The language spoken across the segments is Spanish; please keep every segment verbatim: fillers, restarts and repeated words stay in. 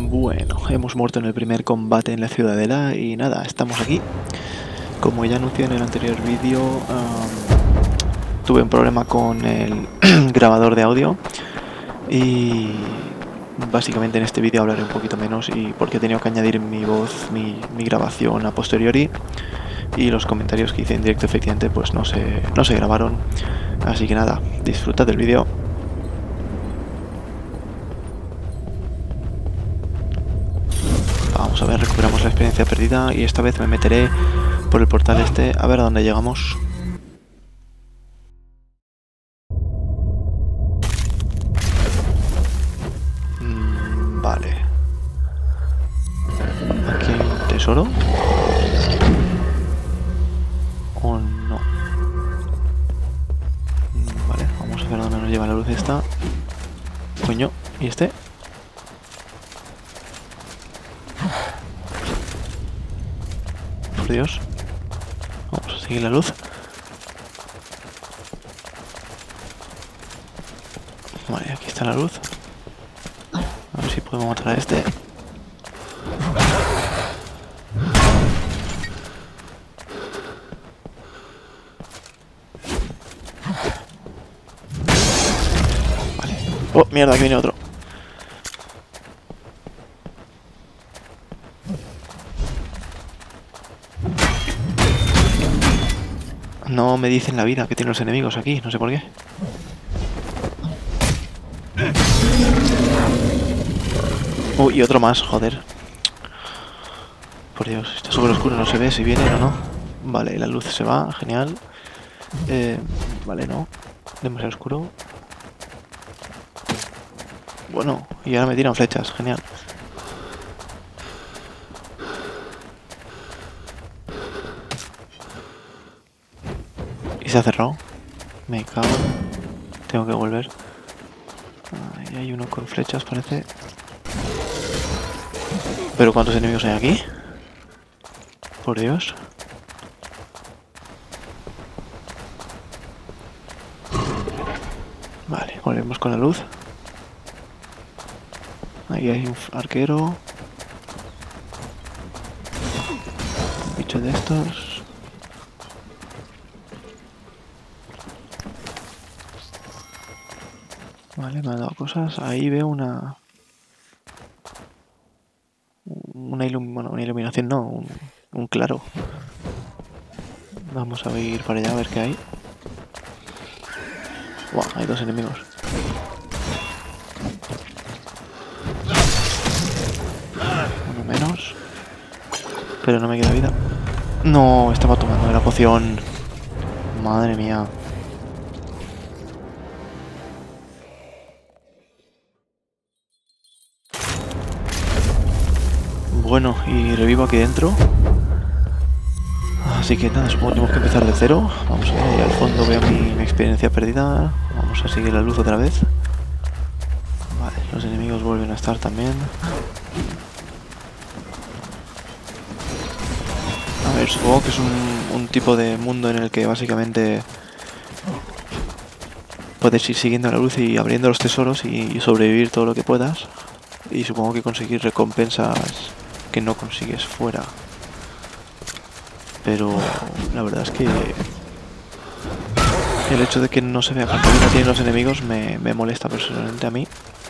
Bueno, hemos muerto en el primer combate en la ciudadela y nada, estamos aquí. Como ya anuncié en el anterior vídeo, um, tuve un problema con el grabador de audio y básicamente en este vídeo hablaré un poquito menos y porque he tenido que añadir mi voz, mi, mi grabación a posteriori, y los comentarios que hice en directo efectivamente pues no se, no se grabaron. Así que nada, disfrutad del vídeo. Vamos a ver, recuperamos la experiencia perdida y esta vez me meteré por el portal este a ver a dónde llegamos. Mm, vale. Aquí hay un tesoro. ¿O no? Mm, vale, vamos a ver a dónde nos lleva la luz esta. Coño, ¿y este? Por Dios. Vamos a seguir la luz. Vale, aquí está la luz. A ver si podemos matar a este. Vale. Oh, mierda, aquí viene otro. No me dicen la vida que tienen los enemigos aquí, no sé por qué. Uy, y otro más, joder. Por Dios, está súper oscuro, no se ve si viene o no. Vale, la luz se va, genial. Eh, vale, no. Demasiado oscuro. Bueno, y ahora me tiran flechas, genial. Y se ha cerrado. Me cago. Tengo que volver. Ahí hay uno con flechas, parece. ¿Pero cuántos enemigos hay aquí? Por Dios. Vale, volvemos con la luz. Ahí hay un arquero. Un bicho de estos. Vale, me han dado cosas. Ahí veo una... Una, ilum... bueno, una iluminación, no, un, un claro. Vamos a ir para allá a ver qué hay. Buah, hay dos enemigos. Uno menos. Pero no me queda vida. No, estaba tomando la poción. Madre mía. Bueno, y revivo aquí dentro. Así que nada, supongo que tenemos que empezar de cero. Vamos a ver, ahí al fondo veo mi, mi experiencia perdida. Vamos a seguir la luz otra vez. Vale, los enemigos vuelven a estar también. A ver, supongo que es un, un tipo de mundo en el que básicamente puedes ir siguiendo la luz y abriendo los tesoros y, y sobrevivir todo lo que puedas. Y supongo que conseguir recompensas que no consigues fuera. Pero la verdad es que el hecho de que no se vea cuánta vida tienen los enemigos me, me molesta personalmente a mí.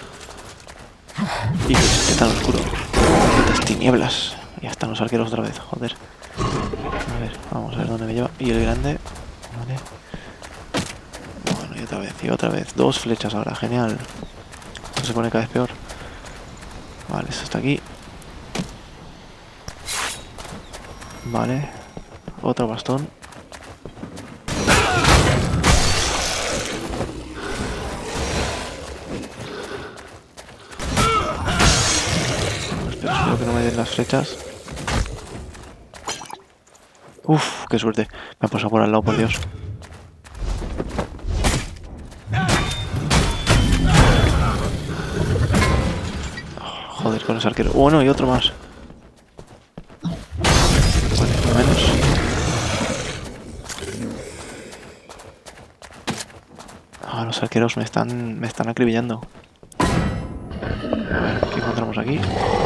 Y que esté tan oscuro. Estas tinieblas. Ya están los arqueros otra vez, joder. A ver, vamos a ver dónde me lleva. Y el grande. Vale. Bueno, y otra vez, y otra vez. Dos flechas ahora, genial. Esto se pone cada vez peor. Vale, esto está aquí. Vale. Otro bastón. Espero, espero que no me den las flechas. Uf, qué suerte. Me ha pasado por al lado, por Dios. Oh, joder, con ese arquero. Bueno, y otro más. Vale, por lo menos. Ah, los arqueros me están, me están acribillando. A ver, ¿qué encontramos tenemos aquí?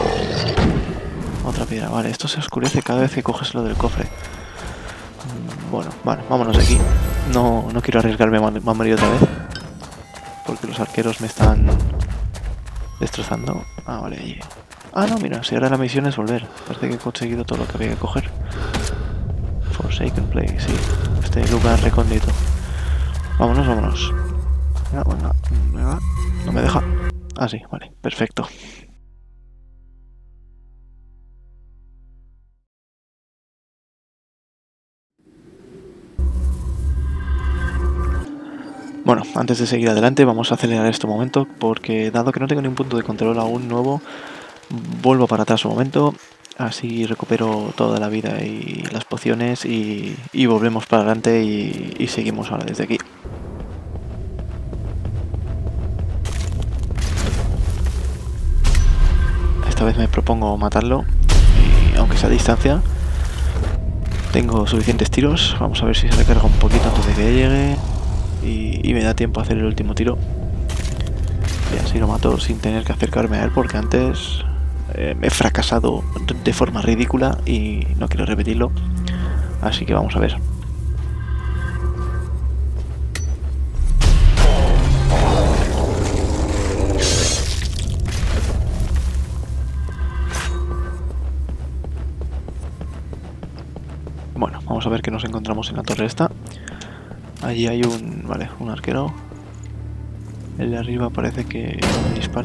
Otra piedra. Vale, esto se oscurece cada vez que coges lo del cofre. Bueno, vale, vámonos de aquí. No, no quiero arriesgarme a morir otra vez. Porque los arqueros me están destrozando. Ah, vale, allí. Ah, no, mira, si ahora la misión es volver. Parece que he conseguido todo lo que había que coger. Forsaken Place, sí. Este lugar recóndito. Vámonos, vámonos. Venga, venga, venga. No me deja. Ah, sí, vale, perfecto. Bueno, antes de seguir adelante vamos a acelerar este momento porque dado que no tengo ningún punto de control aún nuevo, vuelvo para atrás un momento, así recupero toda la vida y las pociones y, y volvemos para adelante y, y seguimos ahora desde aquí. Esta vez me propongo matarlo, y aunque sea a distancia. Tengo suficientes tiros, vamos a ver si se recarga un poquito antes de que llegue. Y, y me da tiempo a hacer el último tiro y así lo mato sin tener que acercarme a él porque antes eh, he fracasado de forma ridícula y no quiero repetirlo, así que vamos a ver. Bueno, vamos a ver qué nos encontramos en la torre esta. Allí hay un... vale, un arquero. El de arriba parece que me dispara.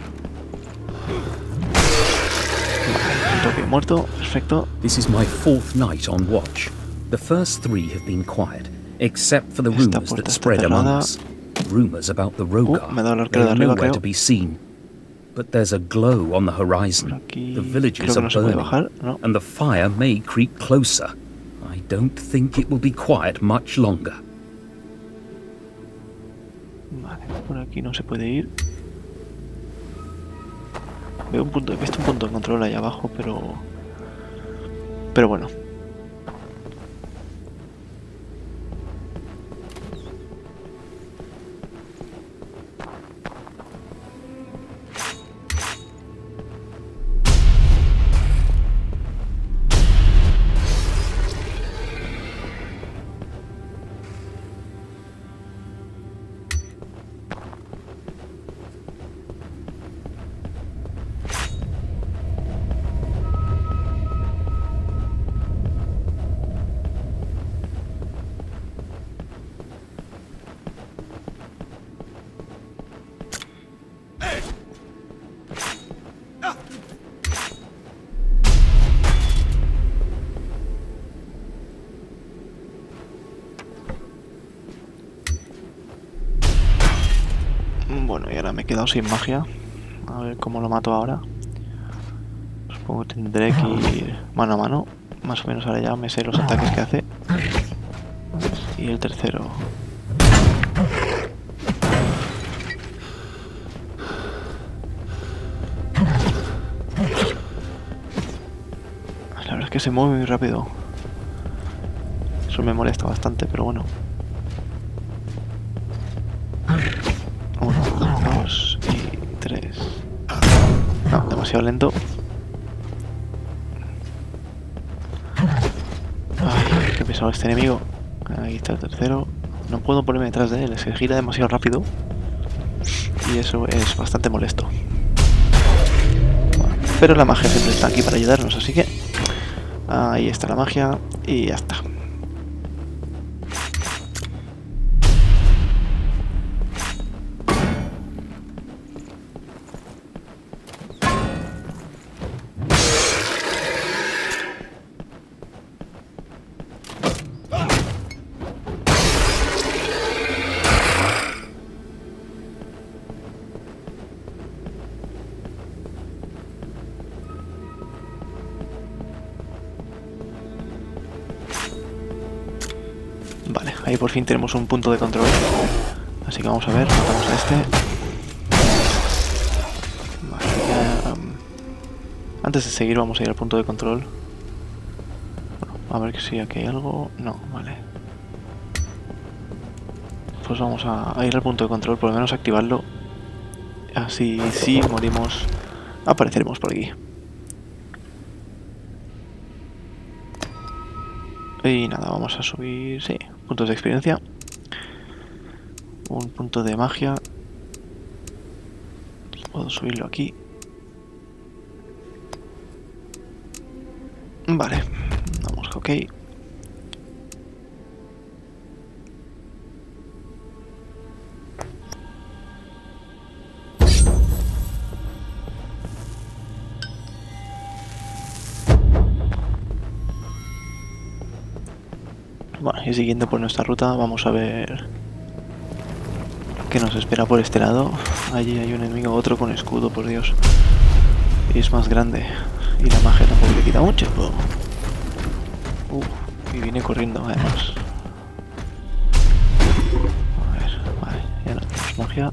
Vale, un toque muerto, perfecto. This is my fourth night on watch. The first three have been quiet, except for the rumors that spread among us. Rumors about the Rogar. Uh, me da el arquero de arriba, creo. To be seen. But there's a glow on the horizon. The villages are burning, no. and the fire may creep closer. I don't think it will be quiet much longer. Vale, por aquí no se puede ir. Veo un punto, he visto un punto de control ahí abajo, pero... Pero bueno. Bueno, y ahora me he quedado sin magia. A ver cómo lo mato ahora. Supongo que tendré que ir mano a mano. Más o menos ahora ya me sé los ataques que hace. Y el tercero. La verdad es que se mueve muy rápido. Eso me molesta bastante, pero bueno. No, demasiado lento. Ay, qué pesado este enemigo. Ahí está el tercero. No puedo ponerme detrás de él, se gira demasiado rápido. Y eso es bastante molesto. Bueno, pero la magia siempre está aquí para ayudarnos, así que... Ahí está la magia y ya está. Vale, ahí por fin tenemos un punto de control. Así que vamos a ver, matamos a este. Vale, ya, um, antes de seguir vamos a ir al punto de control. Bueno, a ver si aquí hay algo. No, vale. Pues vamos a, a ir al punto de control, por lo menos activarlo. Así sí morimos apareceremos por aquí. Y nada, vamos a subir, sí, puntos de experiencia. Un punto de magia. Puedo subirlo aquí. Vale, damos OK. Bueno, y siguiendo por nuestra ruta, vamos a ver qué nos espera por este lado. Allí hay un enemigo, otro con escudo, por Dios. Y es más grande. Y la magia tampoco le quita mucho. Uh, y viene corriendo, además. A ver, vale, ya no tenemos magia.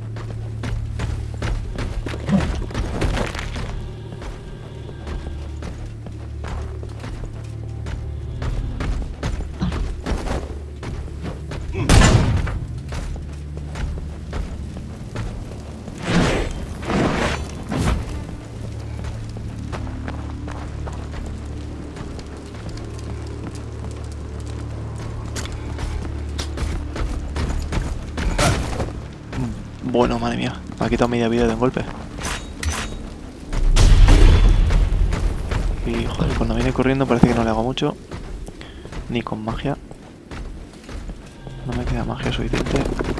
Bueno, madre mía, me ha quitado media vida de un golpe. Y joder, cuando viene corriendo parece que no le hago mucho. Ni con magia. No me queda magia suficiente.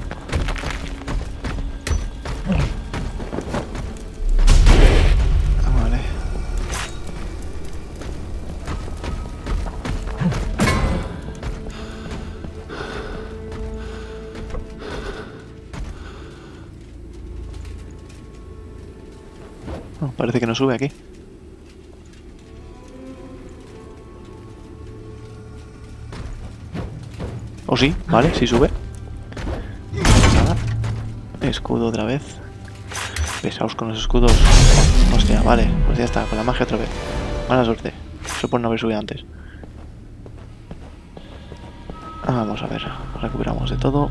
Vale. Oh, parece que no sube aquí. ¿O sí? Vale, sí sube. Nada. Escudo otra vez. Pesaos con los escudos. Hostia, vale. Pues ya está, con la magia otra vez. Mala suerte. Eso por no haber subido antes. Vamos a ver. Recuperamos de todo.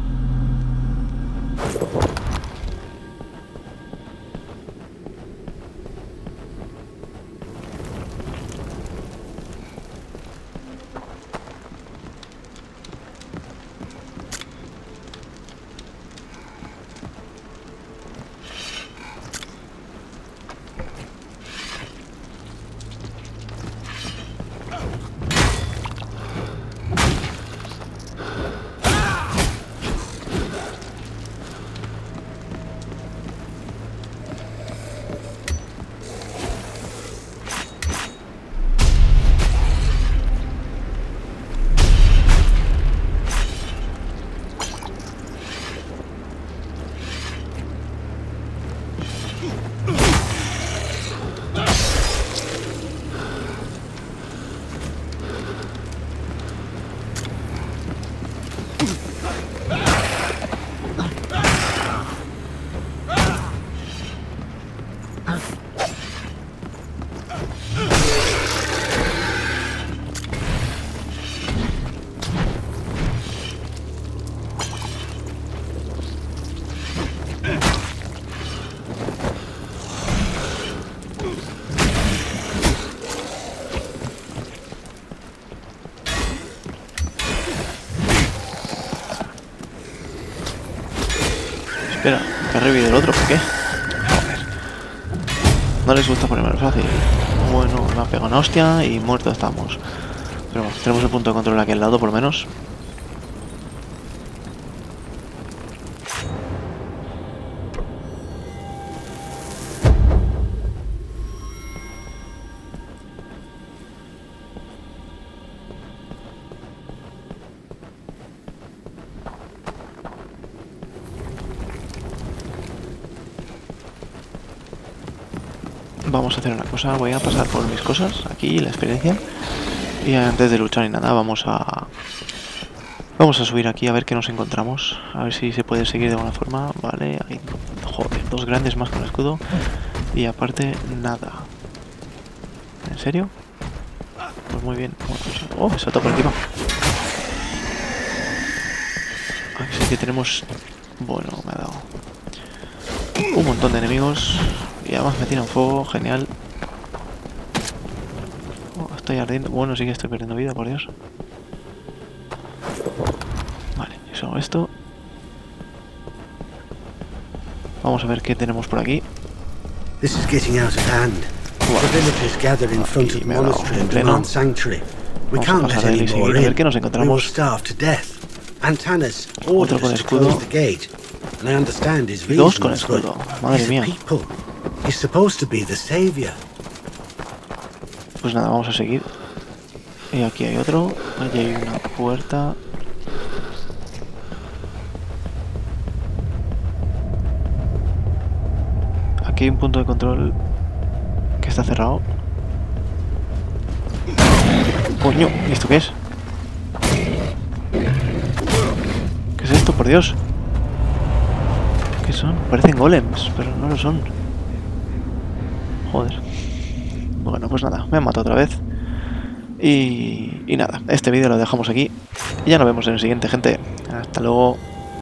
Espera, que ha revivido el otro, ¿por qué? Joder. No les gusta ponerme fácil. Bueno, me ha pegado una hostia y muertos estamos. Pero bueno, tenemos el punto de control aquí al lado, por lo menos. Vamos a hacer una cosa, voy a pasar por mis cosas, aquí, la experiencia. Y antes de luchar ni nada, vamos a... Vamos a subir aquí a ver qué nos encontramos. A ver si se puede seguir de alguna forma. Vale, hay... Joder, dos grandes más con escudo. Y aparte, nada. ¿En serio? Pues muy bien. Oh, salta por encima. Aquí sí que tenemos... Bueno, me ha dado... Un montón de enemigos. Y además me tiran fuego, genial. Oh, estoy ardiendo. Bueno, sí que estoy perdiendo vida, por Dios. Vale, eso, esto. Vamos a ver qué tenemos por aquí. This is getting out of hand. The villagers gather in front of the monastery and demand sanctuary. We can't let any more in. We will starve to death. Antanas ordered us to close the gate, and I understand his reasons, but he's a people. He's supposed to be the savior. Pues nada, vamos a seguir. Y aquí hay otro. Allí hay una puerta. Aquí hay un punto de control que está cerrado. Coño, ¿y esto qué es? ¿Qué es esto, por Dios? ¿Qué son? Parecen golems, pero no lo son. Joder. Bueno, pues nada, me han matado otra vez. Y, y nada, este vídeo lo dejamos aquí. Y ya nos vemos en el siguiente, gente. Hasta luego.